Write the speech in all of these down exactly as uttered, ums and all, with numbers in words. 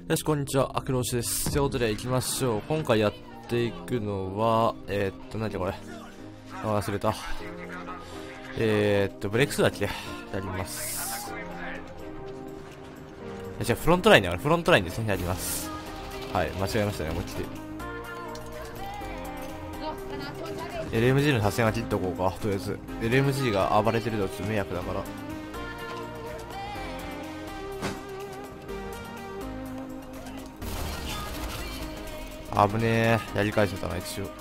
よし、こんにちは、アクローシです。ということで行きましょう。今回やっていくのは、えー、っと、なんだこれ。あ、忘れた。えー、っと、ブレイクスルーだっけやります。じゃあ、フロントラインだよ。フロントラインですね。やります。はい、間違えましたね、思いっきり。エルエムジー の作戦は切っとこうか、とりあえず。エルエムジー が暴れてるとちょっと迷惑だから。危ねえ、やり返せたな、一応。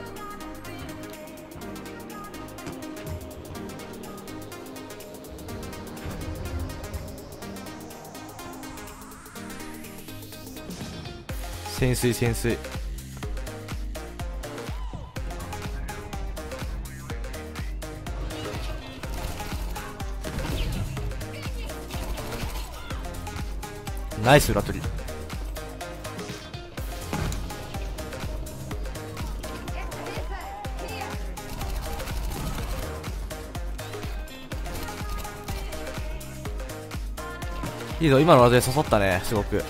潜水潜水。ナイス裏取り。いいぞ、今の技で刺さったね、すごく。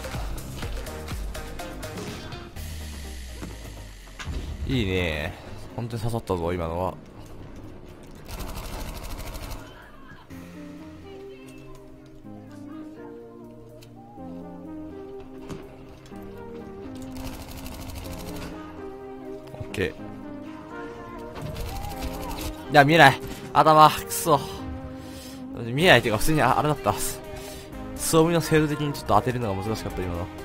いいね、本当に刺さったぞ、今のは。オッケー。いや、見えない。頭、くそ。見えないっていうか、普通にあれだった。装備の精度的にちょっと当てるのが難しかった、今の。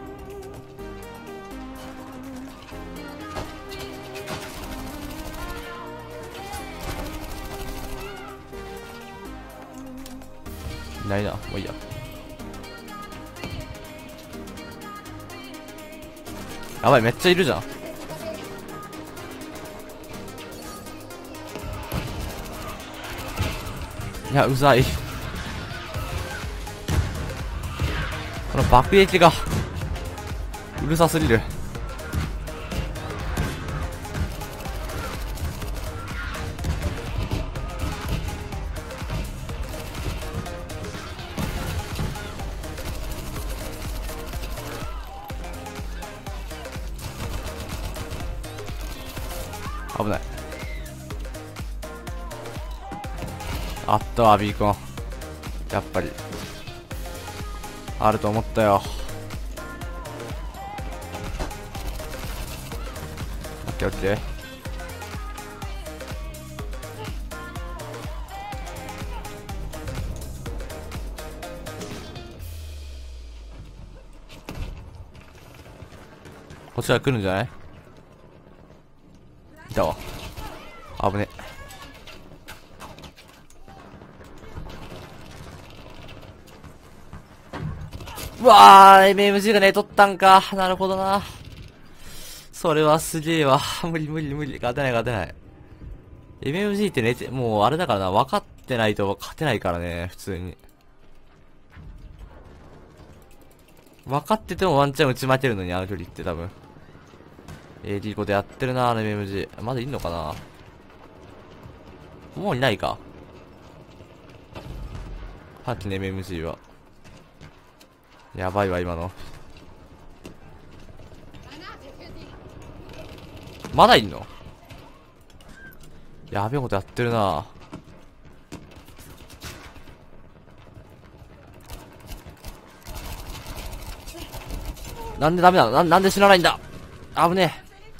ないな、もういいや。やばい、めっちゃいるじゃん。いや、うざい。この爆撃がうるさすぎる。危ない。あったわ、ビーコン。やっぱりあると思ったよ。オッケーオッケー。こっちから来るんじゃない？いたわ。危ね。うわー、エムエムジー がね、取ったんか。なるほどな。それはすげえわ。無理無理無理。勝てない勝てない。エムエムジー ってね、もうあれだからな。分かってないと勝てないからね、普通に。分かっててもワンチャン打ち負けるのに、あの距離って多分。エーディーご でやってるな、エムエムジー。まだいんのかな。もういないか。さっきの エムエムジー は。やばいわ、今の。まだいんの？やべえことやってるな。なんでダメなの？な、なんで死なないんだ？危ね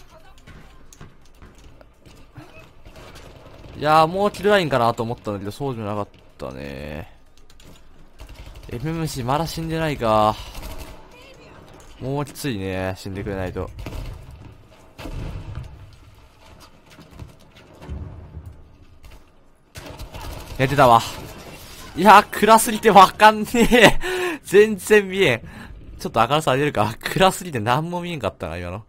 え。いやー、もうキルラインかなと思ったんだけど、そうじゃなかったね。エムエムジー まだ死んでないか。もうきついね、死んでくれないと。寝てたわ。いやー、暗すぎてわかんねえ。全然見えん。ちょっと明るさ上げるか。暗すぎて何も見えんかったな、今の。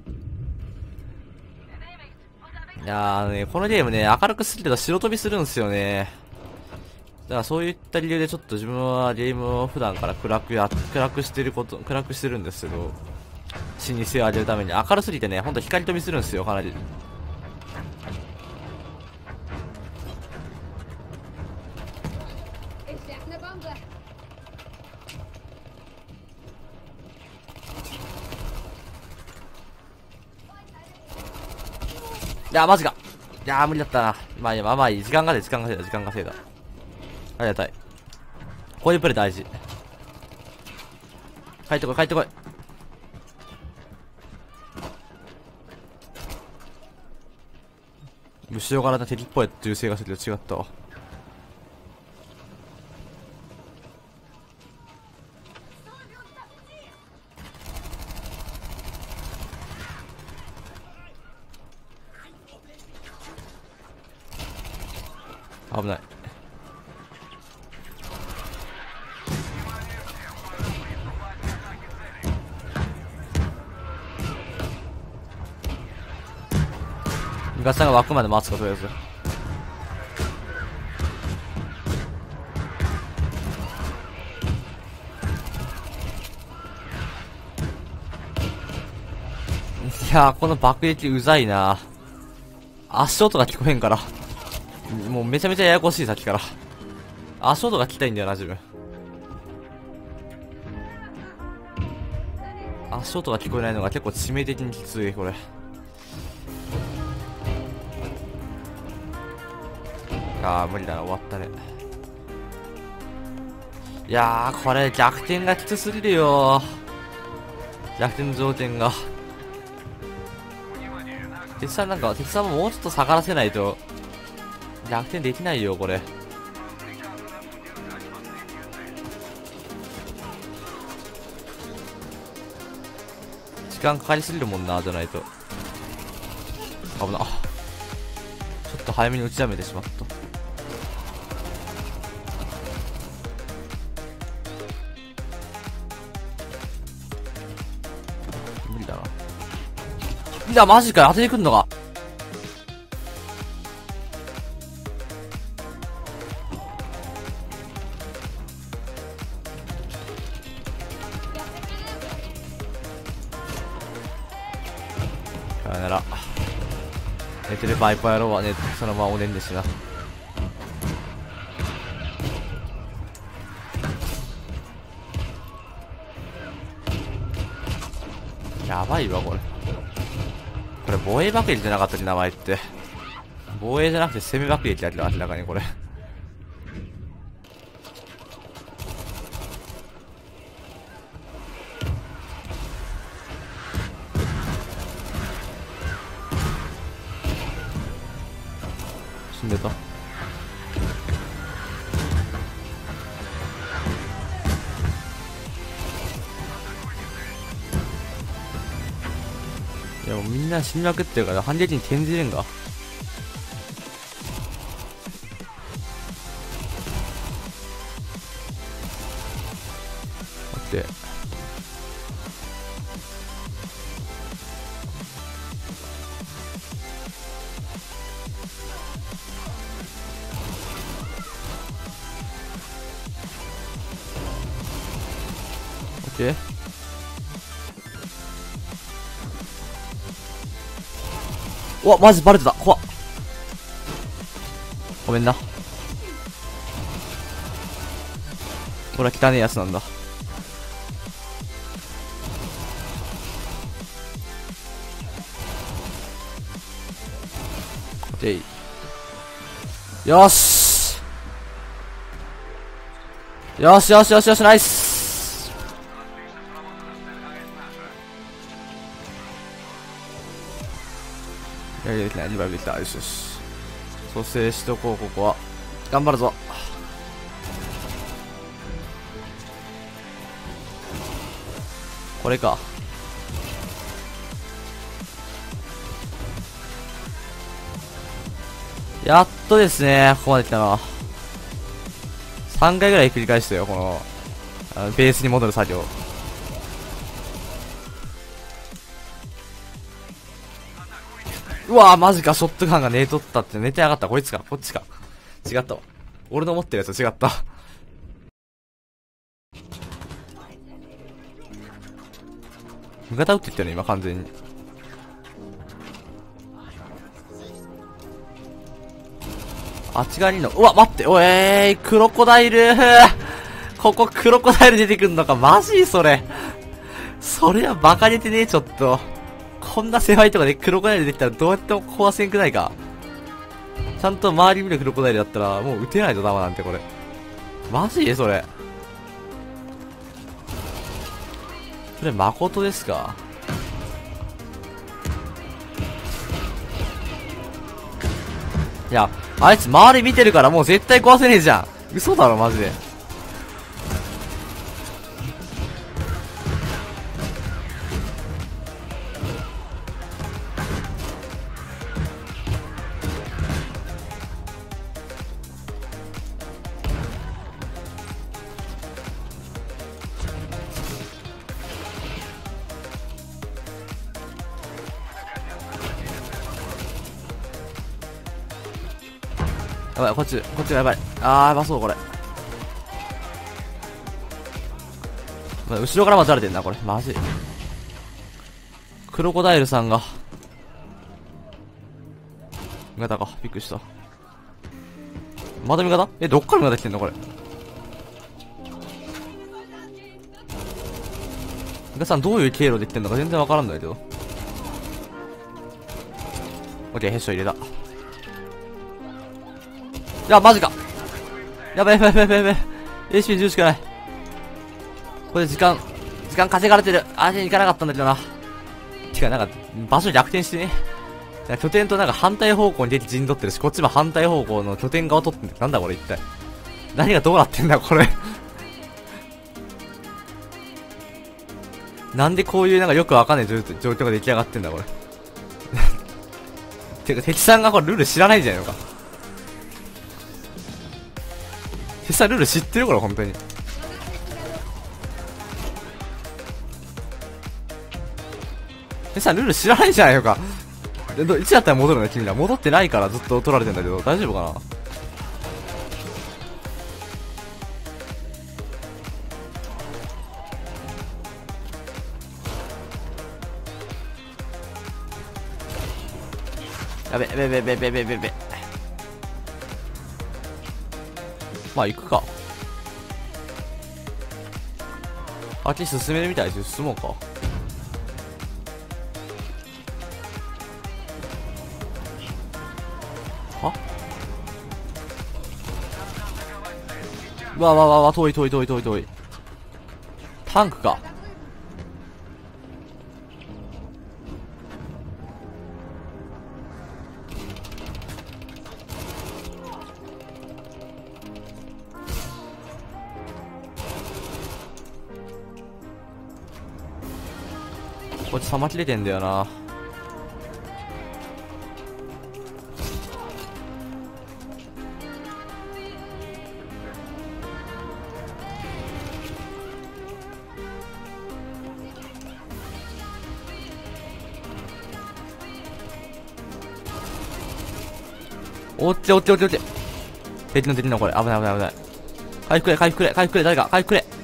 いやーね、このゲームね、明るくすぎると白飛びするんすよね。だからそういった理由でちょっと自分はゲームを普段から暗くや、暗くしてること、暗くしてるんですけど、視認性を上げるために明るすぎてね、ほんと光飛びするんですよ、かなり。 いや、マジか。いやー、無理だったな。まあいいや、まあまあいい。時間がね、時間がせいだ、時間がせいだ。ありがたい。こういうプレイ大事。帰ってこい、帰ってこい。後ろからの敵っぽい銃声がするけど違ったわ。危ない。ガサが湧くまで待つか、とりあえず。いやー、この爆撃うざいな。足音が聞こえんから。もうめちゃめちゃややこしい、さっきから。足音が聞きたいんだよな、自分。足音が聞こえないのが結構致命的にきつい、これ。あー、無理だな、終わったね。いやー、これ逆転がきつすぎるよー。逆転の条件が。鉄さんなんか、鉄さんももうちょっと下がらせないと、逆転できないよ、これ。時間かかりすぎるもんな、じゃないと。危な。ちょっと早めに打ちやめてしまった。無理だな。いや、マジかよ、当ててくんのか。さよなら。寝てるバイパー野郎はね、そのままおねんですな。やばいわ、これ。これ防衛爆撃じゃなかったっけ、名前って。防衛じゃなくて攻め爆撃だけど、明らかにこれ。死んでた。いやもうみんな死にまくってるから反撃に転じれんが。待って。オッケー。うわ、マジバレてた。怖っ。ごめんな。これは汚ねえやつなんだ。オッケー。よしよしよしよしよし、ナイス。いやいや、できない。リバイブできた。よしよし。蘇生しとこう、ここは。頑張るぞ。これか。やっとですね、ここまで来たのは。さんかいぐらい繰り返したよ、この、あのベースに戻る作業。うわぁ、マジか、ショットガンが寝とったって。寝てなかった。こいつか、こっちか。違ったわ。俺の持ってるやつ違った。味方撃って言ったよね、今、完全に。あっち側にいるの。うわ、待って、おえーい、クロコダイルここクロコダイル出てくんのか、マジそれ。それはバカ出てねえ、ちょっと。 こんな狭いとこでクロコダイルできたらどうやっても壊せんくないか。ちゃんと周り見るクロコダイルだったら、もう撃てないとダメなんて、これ。マジでそれ。それ、誠ですか？いや、あいつ周り見てるからもう絶対壊せねえじゃん。嘘だろ、マジで。やばい、こっち、こっちがやばい。あー、やばそう、これ。まあ、後ろから待たれてんな、これ。マジ。クロコダイルさんが。味方か。びっくりした。また味方？え、どっから味方来てんのこれ。味方さんどういう経路で来てんのか全然わからんないけど。オッケー、ヘッション入れた。いや、マジか。やばいやばいやばいやばい。エーシーピーじゅうしかない。これ時間、時間稼がれてる。あれに行かなかったんだけどな。てか、なんか、場所逆転してね。拠点となんか反対方向に出て陣取ってるし、こっちも反対方向の拠点側を取ってんだ。なんだこれ一体。何がどうなってんだこれ。なんでこういうなんかよくわかんない状況が出来上がってんだこれ。てか敵さんがこれルール知らないんじゃないのか。敵さんルール知ってるこれ本当に。敵さんルール知らないんじゃないのか。いつだったら戻るの君ら。戻ってないからずっと取られてんだけど、大丈夫かな。やべ、べべべべべべべ。まあ行くか。あっち進めるみたいです。進もうか。はうわわわわ、遠い遠い遠い遠い遠い。タンクか。こっち弾切れてんだよな。おっちおっちおっちおっち。敵の敵のこれ。危ない危ない危ない。回復れ回復れ回復れ誰か回復れ。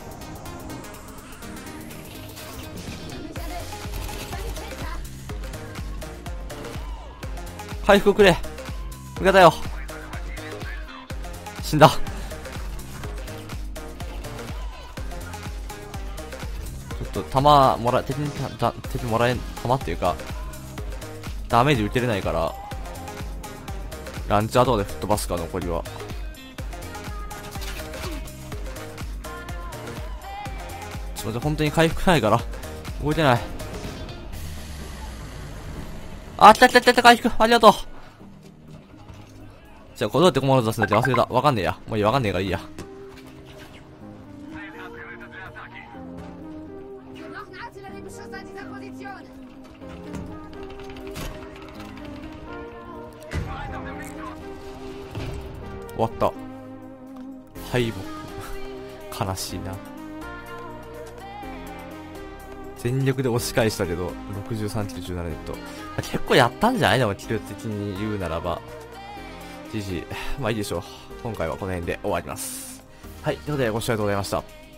回復くれ。味方よ。死んだ。ちょっと弾もらえ、敵にた、敵もらえん、弾っていうか、ダメージ受けれないから、ランチャーとかで吹っ飛ばすか、残りは。ちょっと本当に回復ないから、動いてない。あ、来た来た来た来た、回復ありがとう。じゃあ、これどうやってコマンド出すんだって忘れた。わかんねえや。もういい、わかんねえからいいや。終わった。敗北。悲しいな。全力で押し返したけど、ろくじゅうさんキルじゅうななネット。結構やったんじゃないでも、キル的に言うならば。じじい。まあいいでしょう。今回はこの辺で終わります。はい。ということでご視聴ありがとうございました。